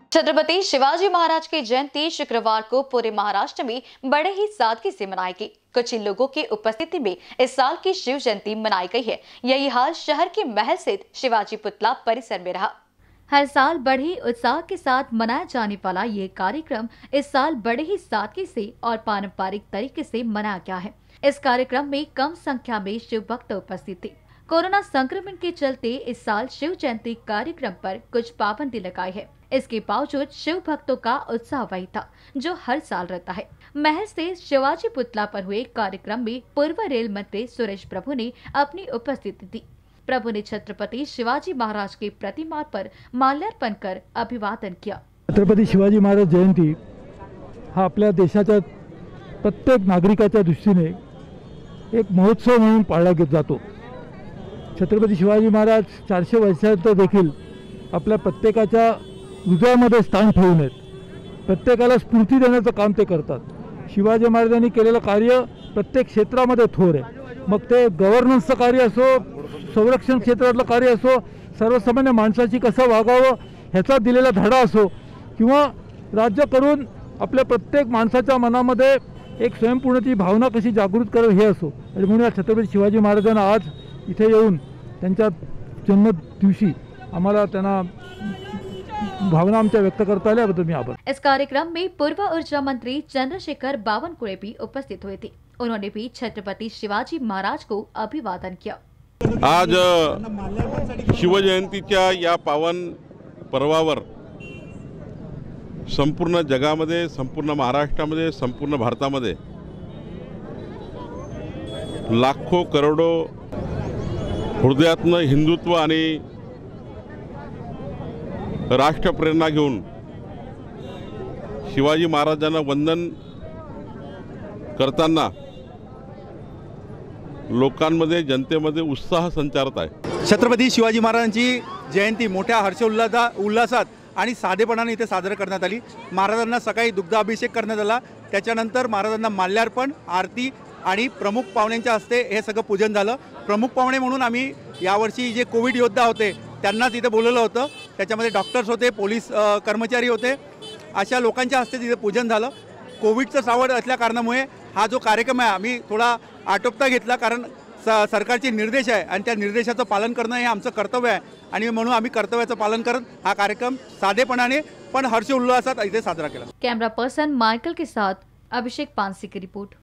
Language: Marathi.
छत्रपति शिवाजी महाराज की जयंती शुक्रवार को पूरे महाराष्ट्र में बड़े ही सादगी से मनाई गई। कुछ ही लोगों की उपस्थिति में इस साल की शिव जयंती मनाई गई है। यही हाल शहर के महल स्थित शिवाजी पुतला परिसर में रहा। हर साल बड़े ही उत्साह के साथ मनाया जाने वाला ये कार्यक्रम इस साल बड़े ही सादगी से और पारंपरिक तरीके से मनाया गया है। इस कार्यक्रम में कम संख्या में शिव भक्त उपस्थित थे। कोरोना संक्रमण के चलते इस साल शिव जयंती कार्यक्रम पर कुछ पाबंदी लगाई है। इसके बावजूद शिव भक्तों का उत्साह वही था जो हर साल रहता है। महल से शिवाजी पुतला पर हुए कार्यक्रम में पूर्व रेल मंत्री सुरेश प्रभु ने अपनी उपस्थिति दी। प्रभु ने छत्रपति शिवाजी महाराज की प्रतिमा पर माल्यार्पण कर अभिवादन किया। छत्रपति शिवाजी महाराज जयंती हा आपल्या देशाच्या प्रत्येक नागरिकाच्या दृष्टीने एक महोत्सव म्हणून पाळला जातो। छत्रपति शिवाजी महाराज 400 वर्षांत देखील आपल्या प्रत्येकाच्या हृदयामध्ये स्थान ठेवून आहेत। प्रत्येकाला स्फूर्ती देण्याचं काम ते करतात। शिवाजी महाराजांनी केलेलं कार्य प्रत्येक क्षेत्रामध्ये थोर आहे। मग ते गव्हर्नन्सचं कार्य असो, संरक्षण क्षेत्रातलं कार्य असो, सर्वसामान्य माणसाची कसं वागावं ह्याचा दिलेला धडा असो, किंवा राज्य करून आपल्या प्रत्येक माणसाच्या मनामध्ये एक स्वयंपूर्णतेची भावना कशी जागृत करेल हे असो। आणि म्हणून छत्रपति शिवाजी महाराजांना आज इथे येऊन त्यांच्या जन्म दिवशी आम्हाला त्यांना भावना आमच्या व्यक्त करता आल्याबद्दल मी आभार। इस कार्यक्रम में पूर्व ऊर्जा मंत्री चंद्रशेखर बावनकुळे भी उपस्थित हुए थे। उन्होंने भी छत्रपति शिवाजी महाराज को अभिवादन किया। आज शिवजयंतीच्या या पावन पर्वावर संपूर्ण जगामध्ये, संपूर्ण महाराष्ट्रामध्ये, संपूर्ण भारतामध्ये लाखो करोडो हृदयातनं हिंदुत्व आणि राष्ट्रप्रेरणा घेऊन शिवाजी महाराजांना वंदन करताना लोकांमध्ये, जनतेमध्ये उत्साह संचारत आहे। छत्रपती शिवाजी महाराजांची जयंती मोठ्या उल्हासात आणि साधेपणाने इथे साजरी करण्यात आली। महाराजांना सकाळी दुग्धाभिषेक करण्यात आला। त्याच्यानंतर महाराजांना माल्यार्पण, आरती आणि प्रमुख पाहुण्यांच्या हस्ते हे सगळं पूजन झालं। प्रमुख पाहुणे म्हणून आम्ही यावर्षी जे कोविड योद्धा होते त्यांनाच इथे बोलवलं होतं। त्याच्यामध्ये डॉक्टर्स होते, पोलीस कर्मचारी होते, अशा लोकांच्या हस्ते तिथे पूजन झालं। कोविडचं सावट असल्या कारणामुळे हा जो कार्यक्रम आहे आम्ही थोडा आटोपता घेतला, कारण सरकारचे निर्देश आहे आणि त्या निर्देशाचं पालन करणं हे आमचं कर्तव्य आहे। आणि म्हणून आम्ही कर्तव्याचं पालन करत हा कार्यक्रम साधेपणाने पण हर्षोल्लासात इथे साजरा केला। कैमरा पर्सन माइकल के साथ अभिषेक पानसी की रिपोर्ट।